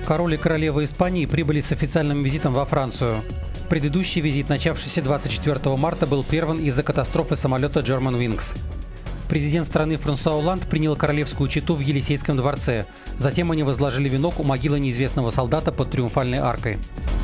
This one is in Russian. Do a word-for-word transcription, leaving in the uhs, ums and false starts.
Король и королева Испании прибыли с официальным визитом во Францию. Предыдущий визит, начавшийся двадцать четвёртого марта, был прерван из-за катастрофы самолета Germanwings. Президент страны Франсуа Олланд принял королевскую чету в Елисейском дворце. Затем они возложили венок у могилы неизвестного солдата под Триумфальной аркой.